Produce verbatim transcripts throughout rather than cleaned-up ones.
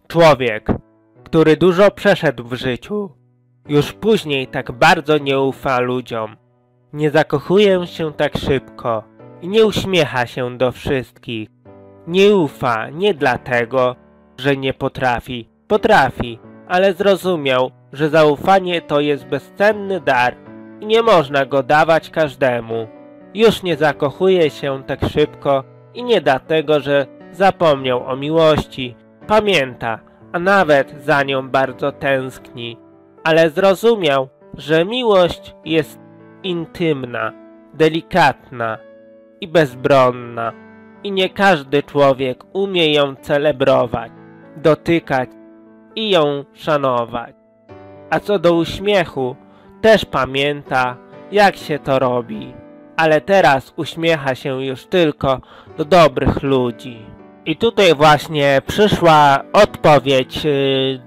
Człowiek, który dużo przeszedł w życiu, już później tak bardzo nie ufa ludziom, nie zakochuje się tak szybko i nie uśmiecha się do wszystkich. Nie ufa nie dlatego, że nie potrafi. Potrafi, ale zrozumiał, że zaufanie to jest bezcenny dar i nie można go dawać każdemu. Już nie zakochuje się tak szybko i nie dlatego, że zapomniał o miłości. Pamięta, a nawet za nią bardzo tęskni. Ale zrozumiał, że miłość jest intymna, delikatna i bezbronna. I nie każdy człowiek umie ją celebrować, dotykać i ją szanować. A co do uśmiechu, też pamięta, jak się to robi. Ale teraz uśmiecha się już tylko do dobrych ludzi. I tutaj właśnie przyszła odpowiedź yy,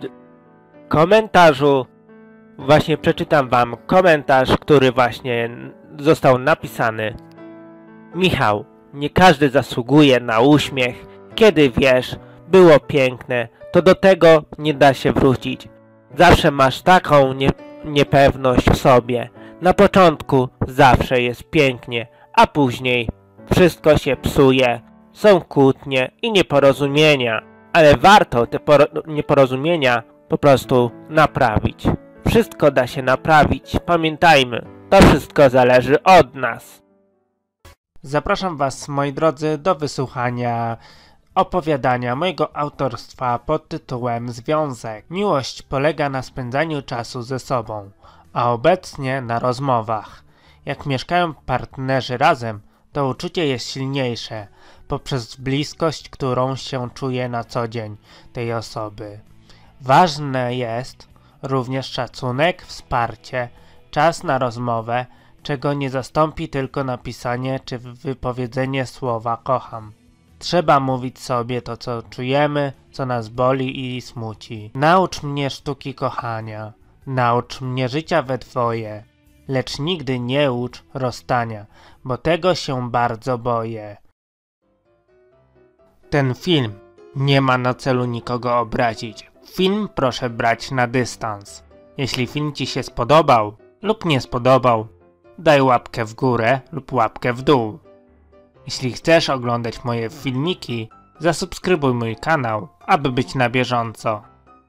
komentarzu. Właśnie przeczytam wam komentarz, który właśnie został napisany. Michał, nie każdy zasługuje na uśmiech. Kiedy wiesz, było piękne, to do tego nie da się wrócić. Zawsze masz taką nie, niepewność w sobie. Na początku zawsze jest pięknie, a później wszystko się psuje. Są kłótnie i nieporozumienia, ale warto te nieporozumienia po prostu naprawić. Wszystko da się naprawić, pamiętajmy, to wszystko zależy od nas. Zapraszam was, moi drodzy, do wysłuchania opowiadania mojego autorstwa pod tytułem Związek. Miłość polega na spędzaniu czasu ze sobą, a obecnie na rozmowach. Jak mieszkają partnerzy razem, to uczucie jest silniejsze poprzez bliskość, którą się czuje na co dzień tej osoby. Ważne jest również szacunek, wsparcie, czas na rozmowę, czego nie zastąpi tylko napisanie czy wypowiedzenie słowa kocham. Trzeba mówić sobie to, co czujemy, co nas boli i smuci. Naucz mnie sztuki kochania, naucz mnie życia we dwoje, lecz nigdy nie ucz rozstania, bo tego się bardzo boję. Ten film nie ma na celu nikogo obrazić. Film proszę brać na dystans. Jeśli film ci się spodobał lub nie spodobał, daj łapkę w górę lub łapkę w dół. Jeśli chcesz oglądać moje filmiki, zasubskrybuj mój kanał, aby być na bieżąco.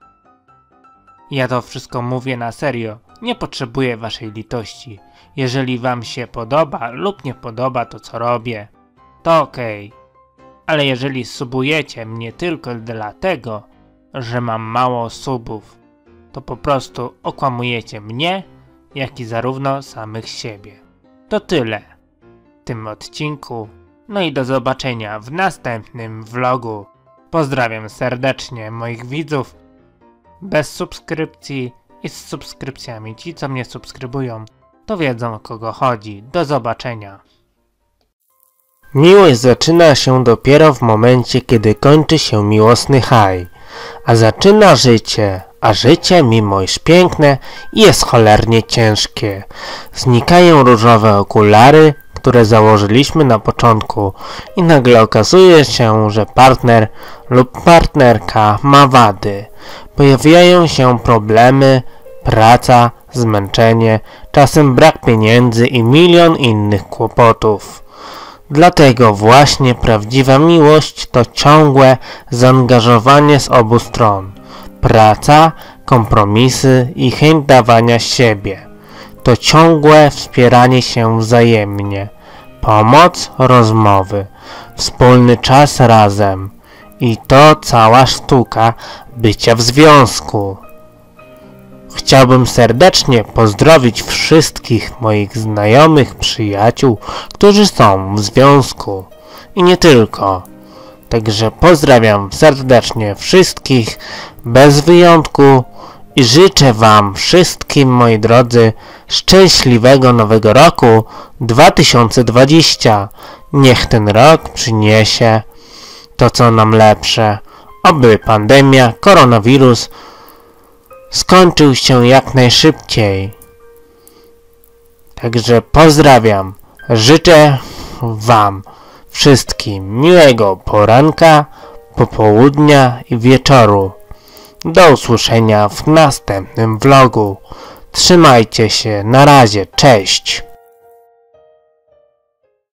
Ja to wszystko mówię na serio, nie potrzebuję waszej litości. Jeżeli wam się podoba lub nie podoba to, co robię, to okej. Ale jeżeli subujecie mnie tylko dlatego, że mam mało subów, to po prostu okłamujecie mnie, jak i zarówno samych siebie. To tyle w tym odcinku. No i do zobaczenia w następnym vlogu. Pozdrawiam serdecznie moich widzów bez subskrypcji i z subskrypcjami. Ci, co mnie subskrybują, to wiedzą, o kogo chodzi. Do zobaczenia. Miłość zaczyna się dopiero w momencie, kiedy kończy się miłosny haj, a zaczyna życie, a życie, mimo iż piękne, jest cholernie ciężkie. Znikają różowe okulary, które założyliśmy na początku i nagle okazuje się, że partner lub partnerka ma wady. Pojawiają się problemy, praca, zmęczenie, czasem brak pieniędzy i milion innych kłopotów. Dlatego właśnie prawdziwa miłość to ciągłe zaangażowanie z obu stron. Praca, kompromisy i chęć dawania siebie. To ciągłe wspieranie się wzajemnie. Pomoc, rozmowy, wspólny czas razem. I to cała sztuka bycia w związku. Chciałbym serdecznie pozdrowić wszystkich moich znajomych, przyjaciół, którzy są w związku. I nie tylko. Także pozdrawiam serdecznie wszystkich, bez wyjątku. I życzę wam wszystkim, moi drodzy, szczęśliwego nowego roku dwa tysiące dwudziestego. Niech ten rok przyniesie to, co nam lepsze. Oby pandemia, koronawirus skończył się jak najszybciej. Także pozdrawiam. Życzę wam wszystkim miłego poranka, popołudnia i wieczoru. Do usłyszenia w następnym vlogu. Trzymajcie się, na razie, cześć!